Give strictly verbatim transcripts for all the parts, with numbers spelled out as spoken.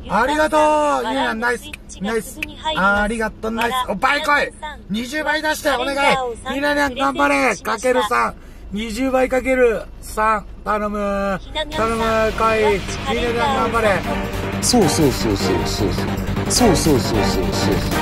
ありがとう。ゆうやんナイスナイス。ありがとうナイス。お倍来い。にじゅうばい出してお願い。ひなにゃん頑張れ。かけるさん。にじゅうばいかけるさん。頼む頼む来い。ひなにゃん頑張れ。 そうそうそうそうそうそうそうそうそうそうそう。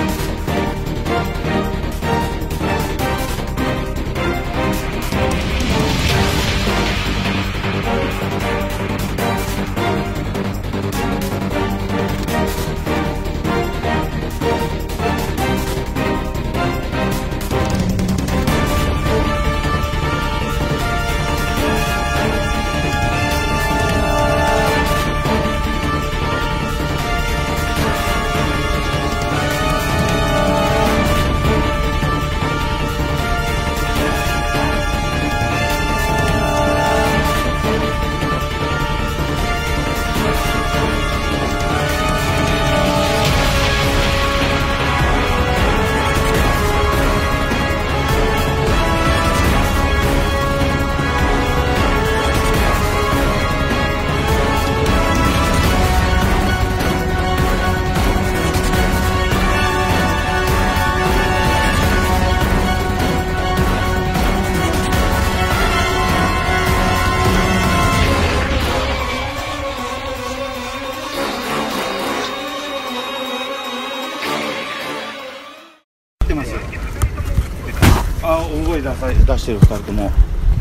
あ、大声出さ出してるふたりとも。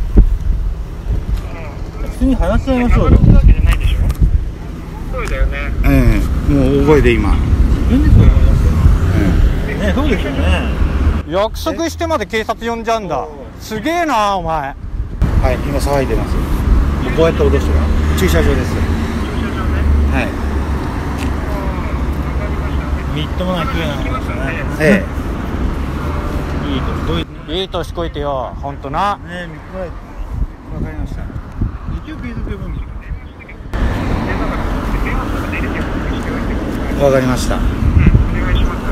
普通に話しちゃいましょうよ。そうだよね。うん、もう大声で今。自分でそう思いますよ。うん。ね、そうですよね。 約束してまで警察呼んじゃうんだ。すげえなお前。 はい、今騒いでます。こうやって脅してる。駐車場です。駐車場ね。はい。みっともない綺麗な話ですね。ええ。いいとどういう。 いい年こいてよ、ほんとな。 ねえ、みっかわかりました。一応継続呼ぶんですよね。わかりました。うん、お願いします。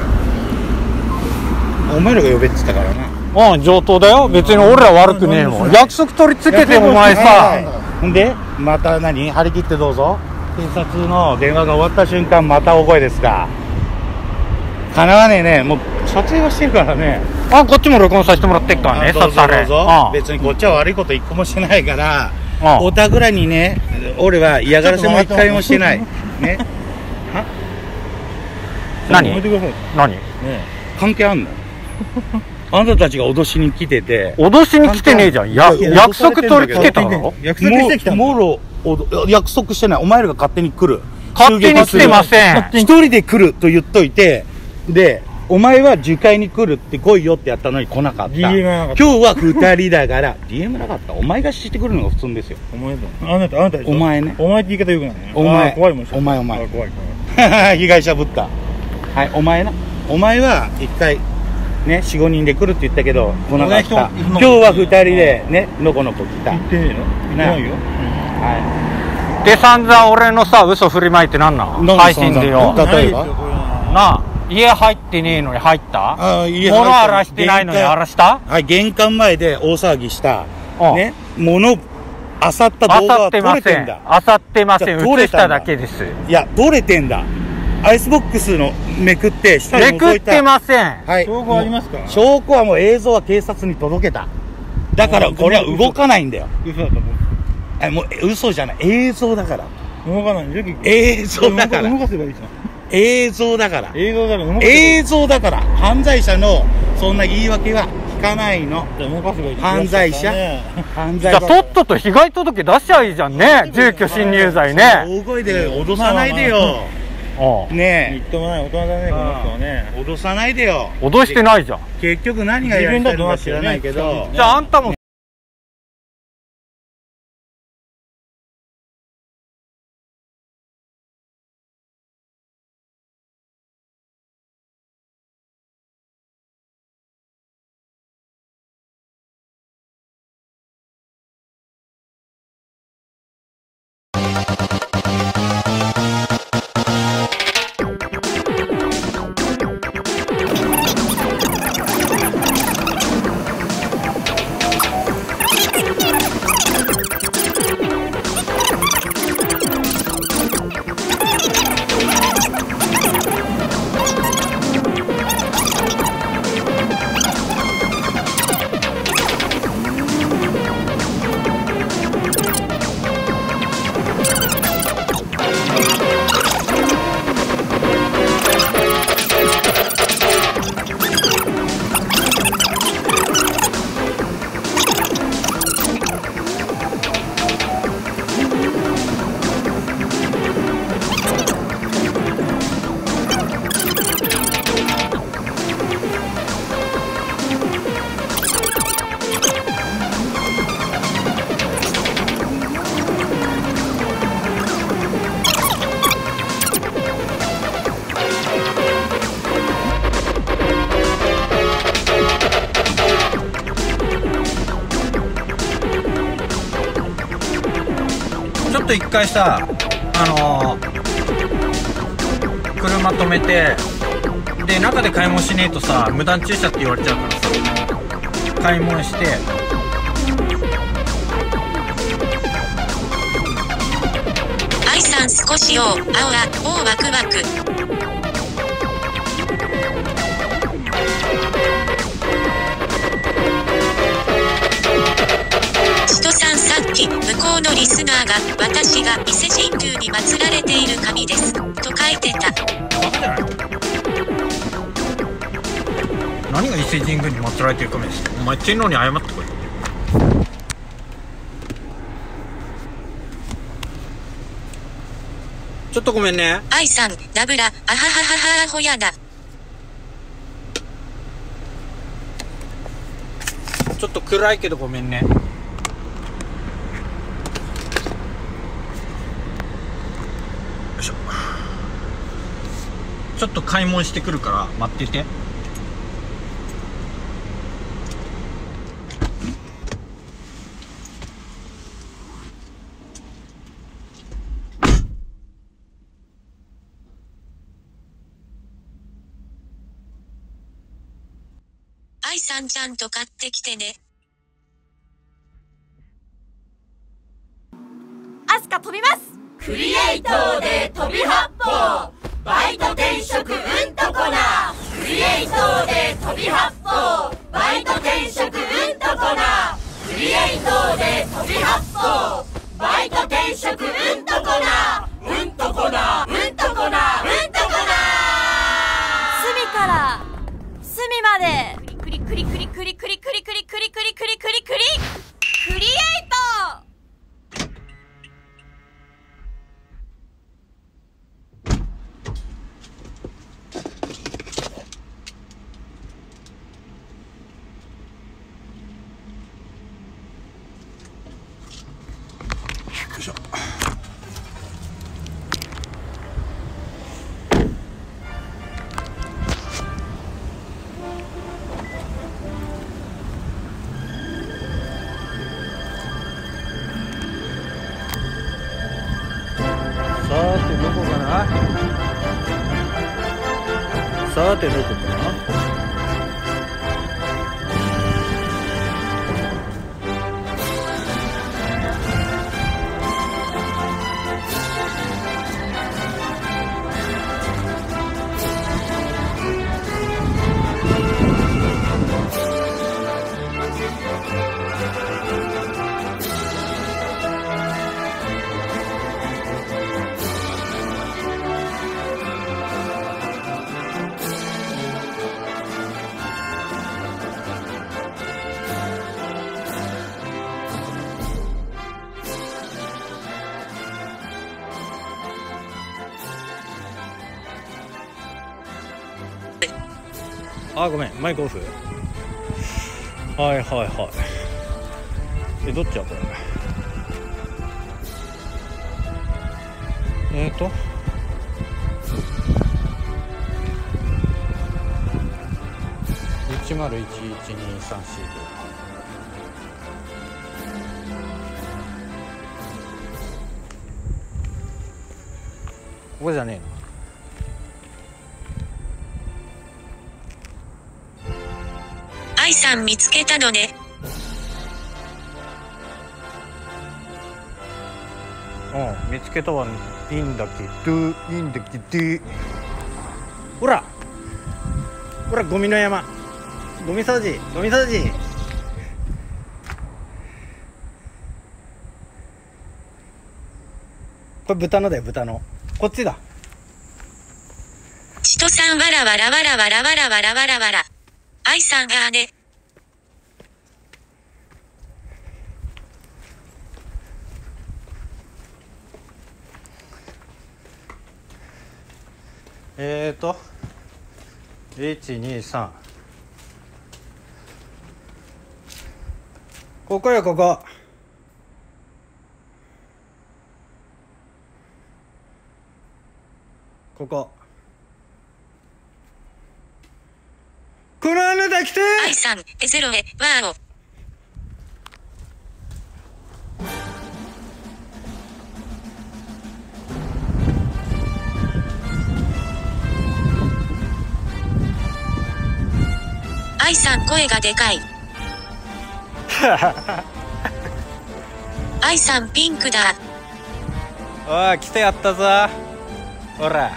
お前らが呼べって言ったからな。 うん、上等だよ。別に俺ら悪くねえもん。約束取り付けてお前さ。 ほんで、また何張り切ってどうぞ。警察の電話が終わった瞬間、また大声ですか。かなわねえね、もう撮影はしてるからね。 あ、こっちも録音させてもらってっからね。 どうぞどうぞ。別にこっちは悪いこと一個もしてないから、おたぐらにね、俺は嫌がらせも一回もしてない。ね。は？ 何？何？ 関係あんの？あなたたちが脅しに来てて。 脅しに来てねえじゃん。や約束取り付けたの？ 約束してきたの？もろ約束してない。お前らが勝手に来る。 勝手に来てません。 一人で来ると言っといて、で。お前は樹海に来るって来いよってやったのに来なかった。今日は二人だから ディーエム なかった。お前がしてくるのが普通ですよ。お前だ。あなたあなた。お前ね。お前って言い方よくないね。お前怖いもん。お前お前。怖い怖い。被害者ぶった。はい、お前な。お前は一回ね四五人で来るって言ったけど来なかった。今日は二人でねのこのこ来た。言ってねえの？言ってないよ。 はい。で散々俺のさ嘘振りまいてなんなん？配信でよ。 例えば。 なあ。家入ってねえのに入った？ああ、家物荒らしてないのに荒らした？ はい、玄関前で大騒ぎした。ね、物、あさった動画は撮れてんだ。 あさってません。映しただけです。 いや、撮れてんだ。アイスボックスのめくって、下に覗いた。めくってません。 はい。証拠ありますか？証拠はもう映像は警察に届けた。だからこれは動かないんだよ。嘘だと思う。もう嘘じゃない。映像だから。動かないんだよ。映像だから。動かせばいいじゃん。映像だから映像だから映像だから犯罪者のそんな言い訳は聞かないの。犯罪者犯罪者じゃあとっとと被害届出しちゃいいじゃんね。住居侵入罪ね。 大声で脅さないでよ。ねえみっともない大人だねこの人はね。脅さないでよ。 脅してないじゃん。 結局何がやりたいのか知らないけど。 じゃああんたもと一回さ、あのー、車止めて、で中で買い物しねえとさ、無断駐車って言われちゃうからさ、買い物して、 愛さん少しよ、青あ、もうワクワク。しとさん、さっき向こうのリスナーが私が伊勢神宮に祀られている神ですと書いてた。 バカじゃない？何が伊勢神宮に祀られてる神ですか。お前天皇に謝ってこい。ちょっとごめんね。 愛さん、ダブラ、あははははほやだ。 ちょっと暗いけどごめんね。よいしょ。ちょっと買い物してくるから待ってて。 愛さんちゃんと買ってきてね。 アスカ飛びます。クリエイトーで飛び八方、バイト転職うんとこな。クリエイトーで飛び八方、バイト転職うんとこな。クリエイトーで飛び八方、バイト転職うんとこな。うんとこな、うんとこな、うんとこな。隅から隅まで。クリクリクリクリクリクリクリクリクリクリクリクリクリエイト。 よいしょ。さてどこかな。あ、ごめん、マイクオフ。はいはいはい。え、どっちやこれ。えーといちまるいちいちにさんよんご。ここじゃねえの。 愛さん見つけたのね。 うん、見つけたはいいんだけど、いいんだけど。ほらほら、ゴミの山、ゴミ掃除、ゴミ掃除。これ豚のだよ、豚の。こっちだ。 しとさん、わらわらわらわらわらわらわらわら。愛さんがね。 えーといちにさん、ここよ、ここ。ここ。この穴だ来て。 愛さん、えゼロへ、ワーオ。 愛さん声がでかい。愛さんピンクだ。 おい来てやったぞ。ほら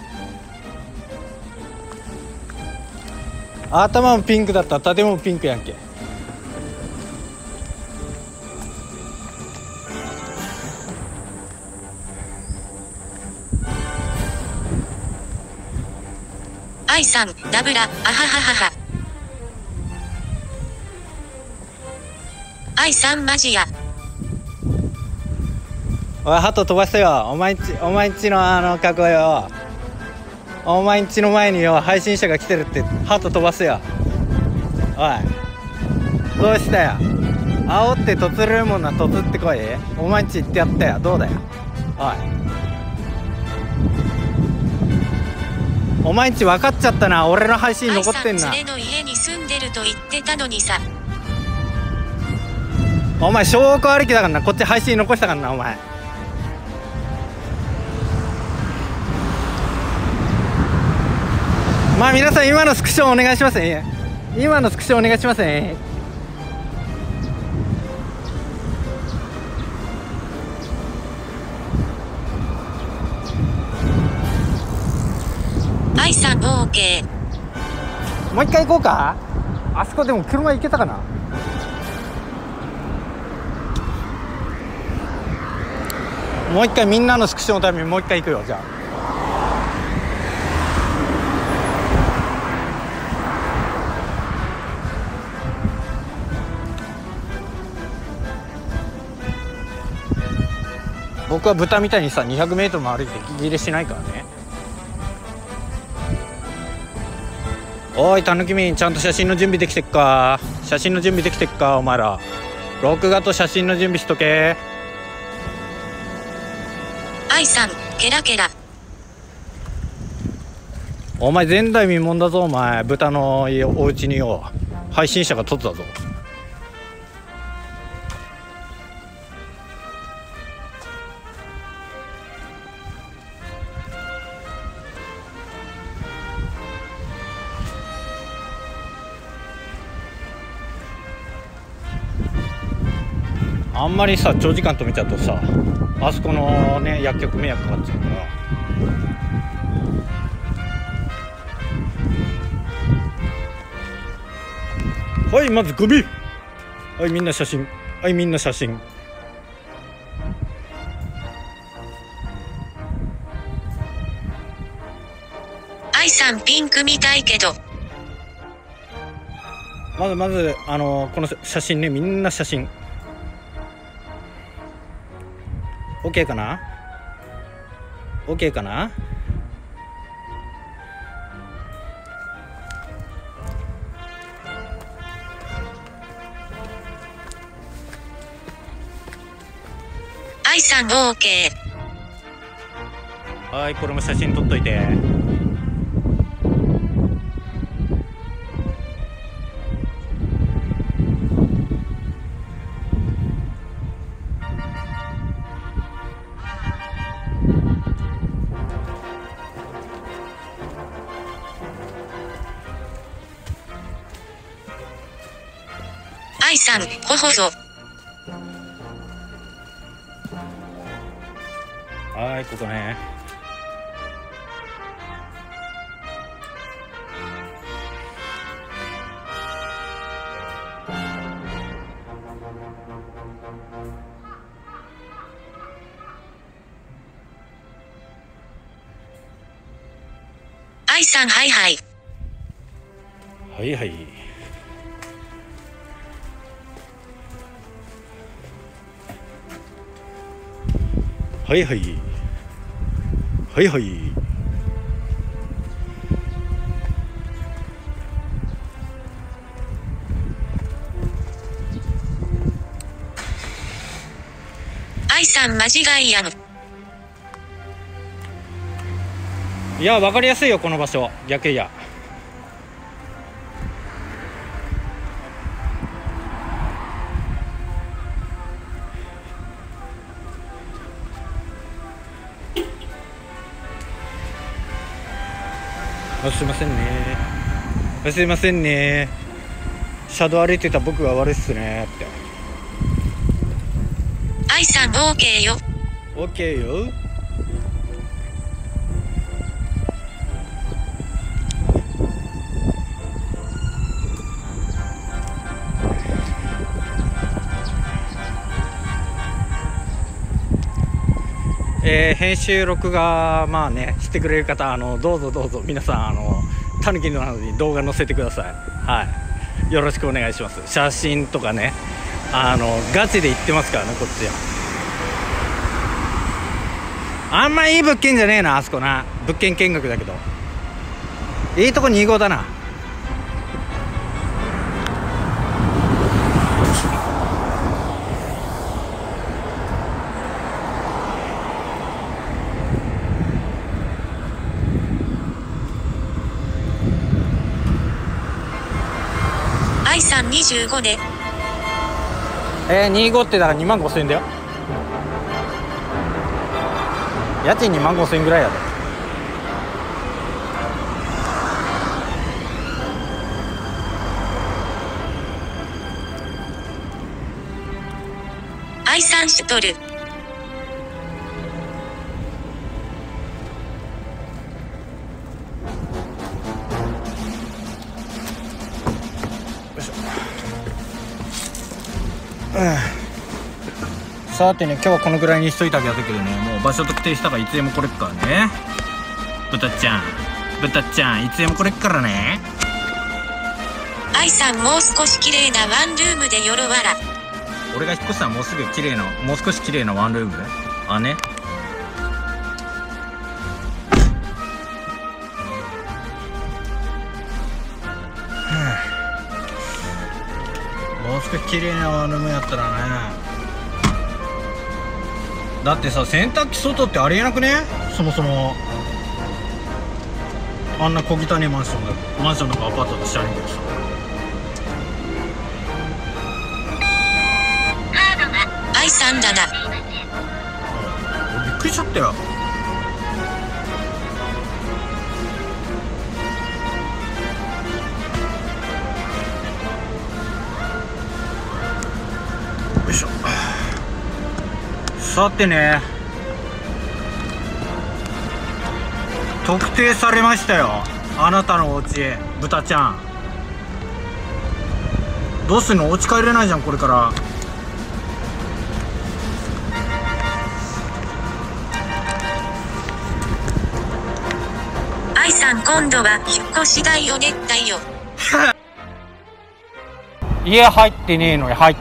頭もピンクだったら建物もピンクやんけ。 愛さんダブラ、あはははは。愛さんマジや。 おいハト飛ばせよ。お前んちお前んちのあのカゴよ。お前んちの前によ配信者が来てるってハト飛ばせよ。おいどうしたよ。煽ってとつるもんな、とつってこい。お前んち行ってやったよ。どうだよ。おいお前んち分かっちゃったな。俺の配信残ってんな。 愛さん連れの家に住んでると言ってたのにさ。 お前証拠ありきだからな。こっち配信残したからなお前。まあ皆さん今のスクショお願いしますね。今のスクショお願いしますね。 愛さん オーケー。 もう一回行こうか。あそこでも車行けたかな。もう一回みんなのスクショのためにもう一回行くよ。じゃあ僕は豚みたいにさ にひゃくメートルも歩いて息切れしないからね。おいたぬきみん、ちゃんと写真の準備できてっか。写真の準備できてっかお前ら。録画と写真の準備しとけ。 愛さんケラケラ。 お前前代未聞だぞお前。豚の家お家によ配信者が撮ったぞ。あんまりさ長時間止めちゃうとさあそこのね薬局迷惑かかっちゃうから。はいまずゴミ。はいみんな写真。はいみんな写真。 愛さんピンクみたいけど。 まずまずあのー、この写真ねみんな写真。OK かな ?OK かな。 愛さん OK。 はいこれも写真撮っといて。 愛さんほほぞ。 はいここね。 愛さんはいはい。 はいはい。はいはいはいはい。 愛さん間違いやん。 いや分かりやすいよこの場所。逆やあすいませんね。すいませんね。 車道歩いてた僕が悪いっすねって。 愛さん OK よ。 OK よ。えー、編集録画まあねしてくれる方、あのどうぞどうぞ皆さん、あのタヌキのなのに動画載せてください。はい、よろしくお願いします。写真とかね、あのガチで言ってますからね、こっちは。あんまいい物件じゃねえな、あそこな。物件見学だけどいいとこに号だな。 愛さんにじゅうごで。 えー、にじゅうごってだからにまんごせんえんだよ。家賃にまんごせんえんぐらいやで。 愛さんシュトル。 さてね、今日はこのぐらいにしといてあげたけどね、もう場所特定したからいつでも来れっからね。豚ちゃん豚ちゃんいつでも来れっからね。 愛さんもう少し綺麗なワンルームでよろわら。 俺が引っ越したらもうすぐ綺麗なもう少し綺麗なワンルームであね。もう少し綺麗なワンルームやったらね。だってさ、洗濯機外ってありえなくね、そもそも。あんな小汚いマンションだマンションとかアパートとしてあるけどさ。 愛さんだな。 びっくりしちゃったよ。よいしょ。さてね、特定されましたよ、あなたのお家。豚ちゃんどうすんの、お家帰れないじゃんこれから。 愛さん今度は引っ越し代をねったいよ。 家入ってねえのに入った。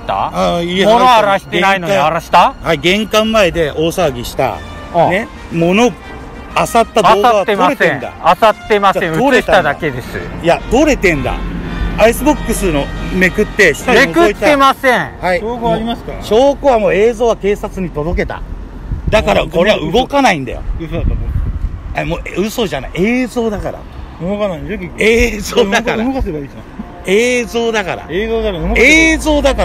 あ、家物荒らしてないのに荒らした。 はい、玄関前で大騒ぎした。 うんね、物、漁った動画は撮れてんだ。 漁ってません。映しただけです。 いや、撮れてんだ。アイスボックスのめくって、下にめくってません。 はい。 証拠ありますか。 証拠はもう映像は警察に届けた。だからこれは動かないんだよ。 嘘だと思う。 あ、もう嘘じゃない。映像だから。 動かないんで。 映像だから。 動かせばいいじゃん。 映像だから。 映像だから。 映像だから。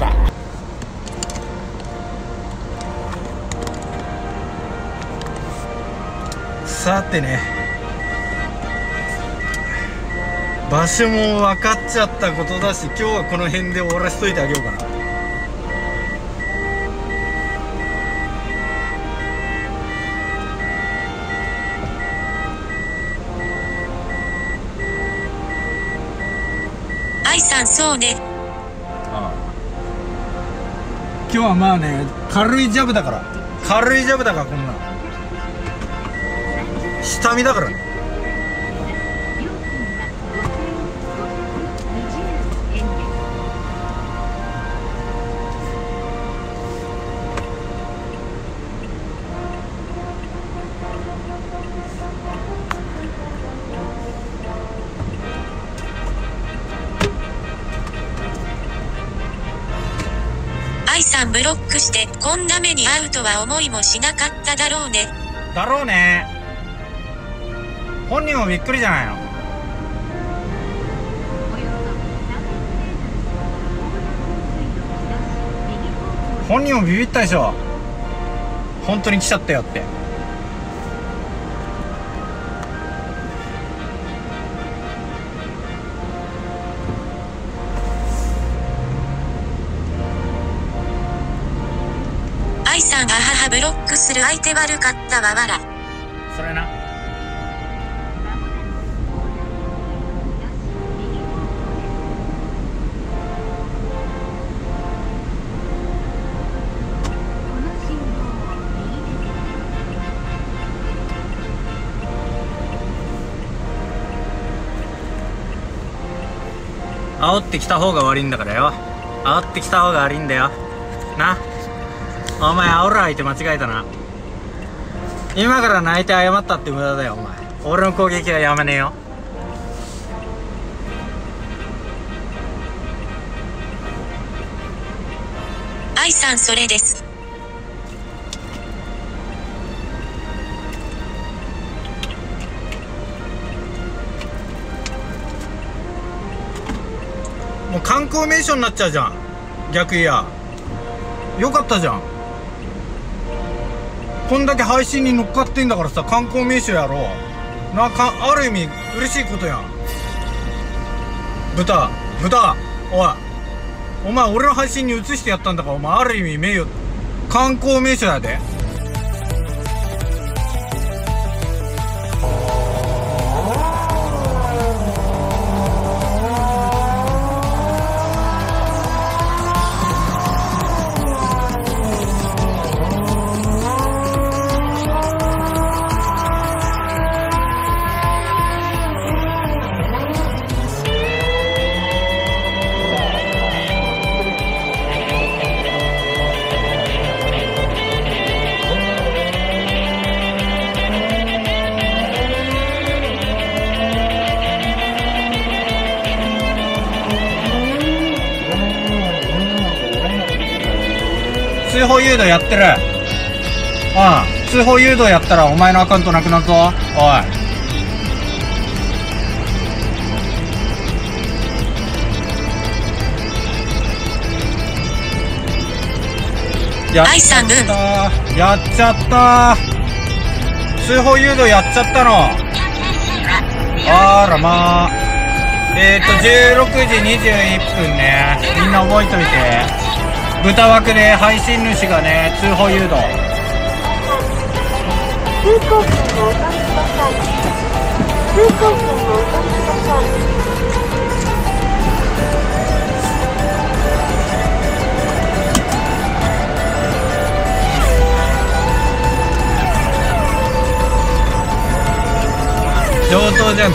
さてね、場所も分かっちゃったことだし、今日はこの辺で終わらせといてあげようかな。 愛さんそうね。 ああ、今日はまあね、軽いジャブだから。軽いジャブだからこんな下見だからね。 愛さんブロックしてこんな目に遭うとは思いもしなかっただろうね。 だろうね。本人もびっくりじゃないの。本人もビビったでしょ、本当に来ちゃったよって。 さんが母ブロックする相手悪かったわわら。 それな。煽ってきた方が悪いんだからよ。煽ってきた方が悪いんだよな。お前煽る相手間違えたな。今から泣いて謝ったって無駄だよお前。俺の攻撃はやめねえよ。 愛さんそれです。 もう観光名所になっちゃうじゃん。逆いやよかったじゃん。こんだけ配信に乗っかってんだからさ、観光名所やろうな。かある意味嬉しいことやん。豚豚おいお前俺の配信に移してやったんだから、お前ある意味名誉観光名所やで。通報誘導やってる。ああ、通報誘導やったらお前のアカウントなくなるぞ。おい。やっちゃった。やっちゃった。通報誘導やっちゃったの。あらまあ。えっと、じゅうろくじにじゅういっぷんね。みんな覚えといて。豚枠で配信主がね、通報誘導。 通行券をお取りください。通行券をお取りください。 上等じゃん。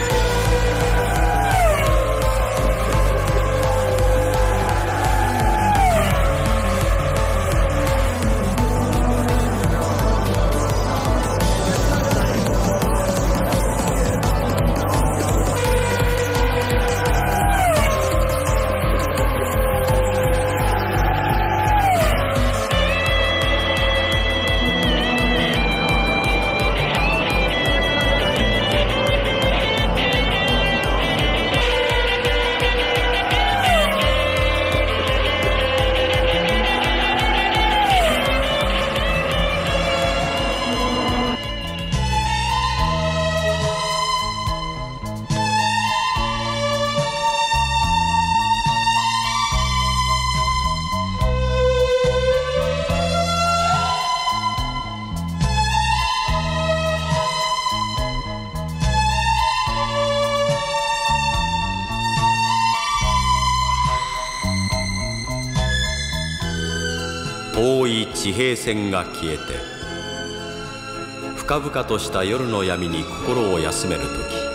遠い地平線が消えて深々とした夜の闇に心を休める時、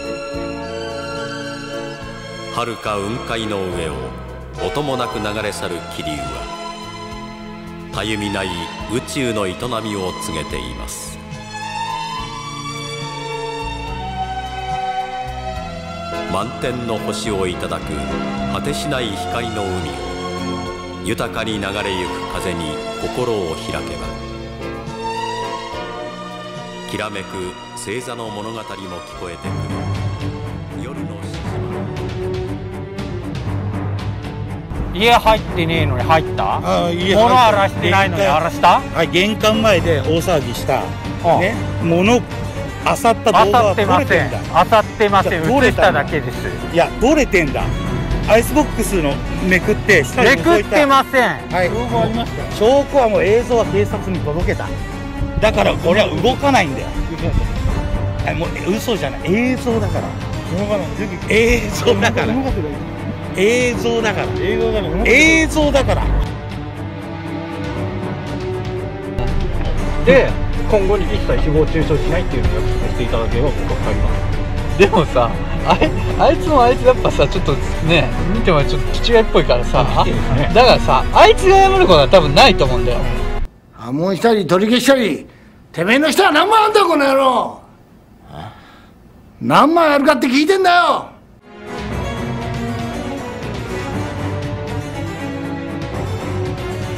遥か雲海の上を音もなく流れ去る気流はたゆみない宇宙の営みを告げています。満天の星をいただく果てしない光の海を豊かに流れゆく風に心を開けば、きらめく星座の物語も聞こえてくる夜の家入ってねえのに入った？ ああ、家物荒らしてないのに荒らした？ はい、玄関前で大騒ぎした。ね、物あさった動画は撮れてんだ。 あさってません。映しただけです。 いや、撮れてんだ。 アイスボックスのめくって下にめくってません。 はい、証拠ありました。証拠はもう映像は警察に届けた。だからこれは動かないんだよ。はい、もう嘘じゃない、映像だから。映像だから。映像だから。映像だから。映像だから。 で、今後に一切誹謗中傷しないっていうのを約束していただければ僕は帰ります。でもさ、あい、あいつもあいつやっぱさ、ちょっとね、見てもちょっと父親っぽいからさ、だからさ、あいつが謝ることは多分ないと思うんだよ。 破門したり取り消したり、てめえの人は何枚あんだこの野郎。何枚あるかって聞いてんだよ。